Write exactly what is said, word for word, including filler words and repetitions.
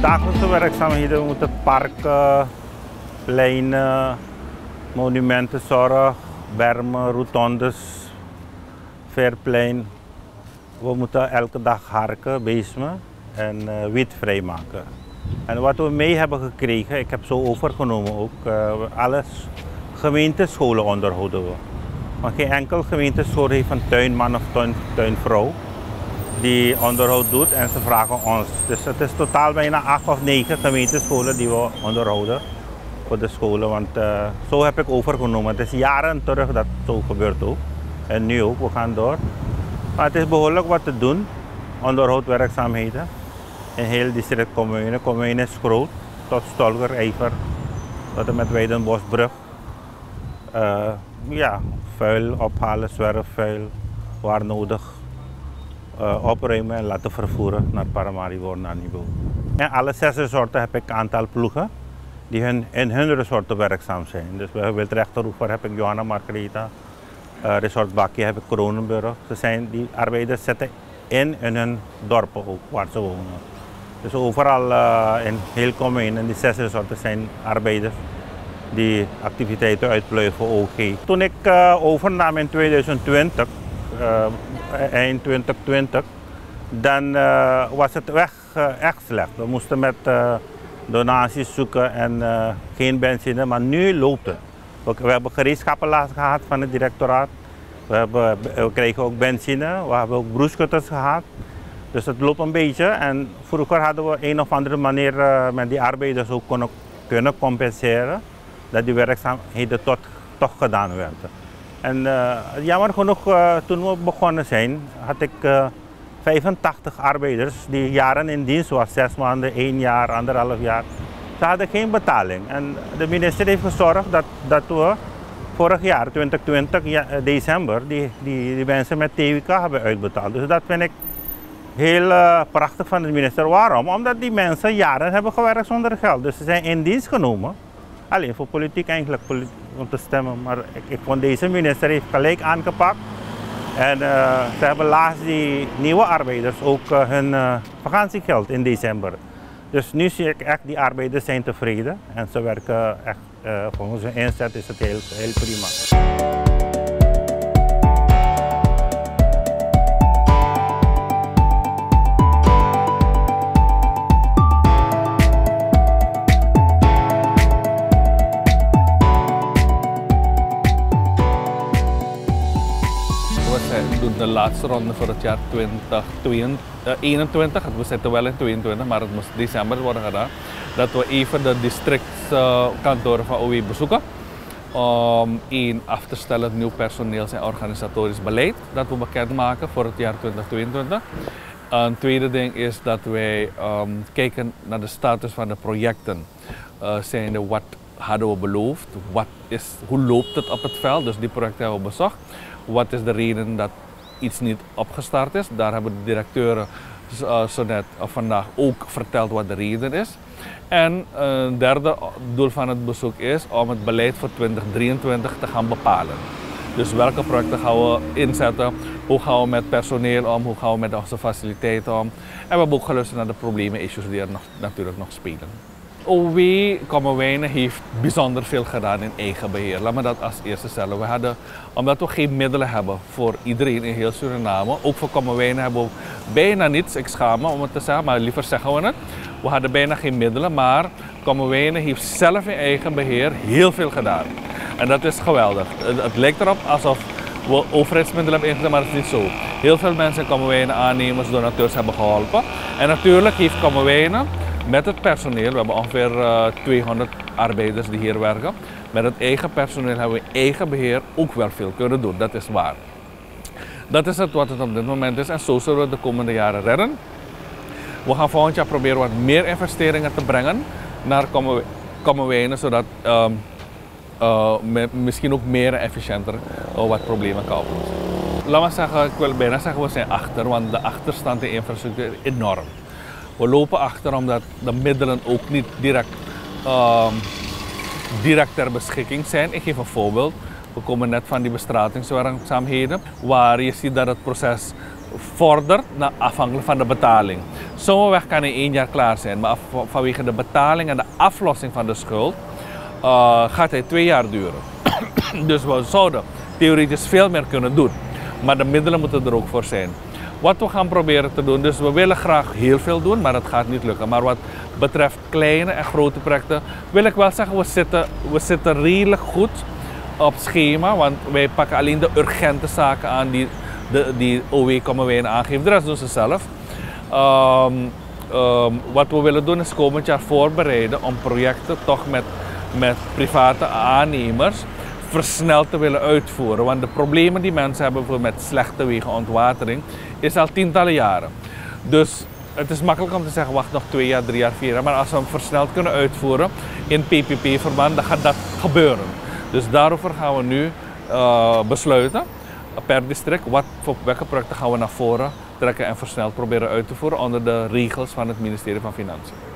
Dagelijkse werkzaamheden moeten parken, pleinen, monumenten, zorg, bermen, rotondes, veerplein. We moeten elke dag harken, bezemen en uh, wit vrijmaken. En wat we mee hebben gekregen, ik heb zo overgenomen ook, uh, alles gemeentescholen onderhouden we. Want geen enkel gemeenteschool heeft een tuinman of tuin, tuinvrouw die onderhoud doet en ze vragen ons. Dus het is totaal bijna acht of negen gemeentescholen die we onderhouden voor de scholen. Want uh, zo heb ik overgenomen. Het is jaren terug dat zo gebeurt ook. En nu ook, we gaan door. Maar het is behoorlijk wat te doen, onderhoudwerkzaamheden. In heel district Commune. Commune is groot, tot Stolger, Eiver, tot en met Weidenbosbrug. Uh, ja, vuil ophalen, zwerfvuil, waar nodig. Uh, opruimen en laten vervoeren naar Paramaribo, naar niveau. En alle zes resorten heb ik een aantal ploegen die hun, in hun resorten werkzaam zijn. Dus bijvoorbeeld Rechteroever heb ik Johanna Margarita, uh, Resort Bakkie heb ik Kronenburg. Ze zijn, die arbeiders zitten in, in hun dorpen ook, waar ze wonen. Dus overal uh, in heel Commune, in die zes resorten zijn arbeiders die activiteiten uitpluiven O G. Toen ik uh, overnam in tweeduizend twintig, uh, eind twintig twintig, dan uh, was het weg, uh, echt slecht. We moesten met uh, donaties zoeken en uh, geen benzine, maar nu loopt het. We, we hebben gereedschappenlasten gehad van het directoraat. We, hebben, we kregen ook benzine, we hebben ook broeischutters gehad. Dus het loopt een beetje en vroeger hadden we een of andere manier uh, met die arbeiders ook kunnen, kunnen compenseren dat die werkzaamheden tot, toch gedaan werden. En uh, jammer genoeg, uh, toen we begonnen zijn, had ik uh, vijfentachtig arbeiders die jaren in dienst waren, zes maanden, één jaar, anderhalf jaar. Ze hadden geen betaling. En de minister heeft gezorgd dat, dat we vorig jaar, twintig twintig, ja, december, die, die, die mensen met T W K hebben uitbetaald. Dus dat vind ik heel uh, prachtig van de minister. Waarom? Omdat die mensen jaren hebben gewerkt zonder geld. Dus ze zijn in dienst genomen. Alleen voor politiek eigenlijk, om te stemmen. Maar ik, ik vond deze minister heeft gelijk aangepakt. En uh, ze hebben laatst die nieuwe arbeiders ook uh, hun uh, vakantiegeld in december. Dus nu zie ik echt die arbeiders zijn tevreden. En ze werken echt, uh, volgens hun inzet is het heel, heel prima. De laatste ronde voor het jaar twintig eenentwintig, we zitten wel in tweeëntwintig, maar het moest december worden gedaan, dat we even de districtskantoren van O W bezoeken om één af te stellen nieuw personeels- en organisatorisch beleid dat we bekendmaken voor het jaar twintig tweeëntwintig. Een tweede ding is dat wij um, kijken naar de status van de projecten, uh, zijnde wat hadden we beloofd, wat is, hoe loopt het op het veld, dus die projecten hebben we bezocht. Wat is de reden dat iets niet opgestart is? Daar hebben de directeuren uh, zo net uh, vandaag ook verteld wat de reden is. En een uh, derde doel van het bezoek is om het beleid voor twintig drieëntwintig te gaan bepalen. Dus welke projecten gaan we inzetten, hoe gaan we met personeel om, hoe gaan we met onze faciliteiten om. En we hebben ook geluisterd naar de problemen, issues die er nog, natuurlijk nog spelen. O W Kommerwijnen heeft bijzonder veel gedaan in eigen beheer. Laat me dat als eerste stellen. We hadden, omdat we geen middelen hebben voor iedereen in heel Suriname, ook voor Kommerwijnen hebben we bijna niets, ik schaam me om het te zeggen, maar liever zeggen we het. We hadden bijna geen middelen, maar Kommerwijnen heeft zelf in eigen beheer heel veel gedaan. En dat is geweldig. Het, het lijkt erop alsof we overheidsmiddelen hebben ingezet, maar dat is niet zo. Heel veel mensen in Kommerwijnen, aannemers, donateurs hebben geholpen. En natuurlijk heeft Kommerwijnen met het personeel, we hebben ongeveer uh, tweehonderd arbeiders die hier werken. Met het eigen personeel hebben we eigen beheer ook wel veel kunnen doen, dat is waar. Dat is het wat het op dit moment is en zo zullen we de komende jaren redden. We gaan volgend jaar proberen wat meer investeringen te brengen naar Kommerwijnen, zodat uh, uh, misschien ook meer en efficiënter uh, wat problemen kan oplossen. Laat me zeggen, ik wil bijna zeggen we zijn achter, want de achterstand in infrastructuur is enorm. We lopen achter omdat de middelen ook niet direct, uh, direct ter beschikking zijn. Ik geef een voorbeeld. We komen net van die bestratingswerkzaamheden, waar je ziet dat het proces vordert afhankelijk van de betaling. Sommige weg kan in één jaar klaar zijn, maar vanwege de betaling en de aflossing van de schuld uh, gaat hij twee jaar duren. Dus we zouden theoretisch veel meer kunnen doen, maar de middelen moeten er ook voor zijn. Wat we gaan proberen te doen, dus we willen graag heel veel doen, maar dat gaat niet lukken. Maar wat betreft kleine en grote projecten wil ik wel zeggen, we zitten, we zitten redelijk goed op schema, want wij pakken alleen de urgente zaken aan die, de, die O W komen wij in aangeven. De rest doen ze zelf. Um, um, wat we willen doen is komend jaar voorbereiden om projecten toch met, met private aannemers versneld te willen uitvoeren. Want de problemen die mensen hebben bijvoorbeeld met slechte wegen, ontwatering, is al tientallen jaren. Dus het is makkelijk om te zeggen, wacht nog twee jaar, drie jaar, vier jaar. Maar als we hem versneld kunnen uitvoeren in P P P-verband, dan gaat dat gebeuren. Dus daarover gaan we nu uh, besluiten per district. Wat, voor welke projecten gaan we naar voren trekken en versneld proberen uit te voeren onder de regels van het ministerie van Financiën.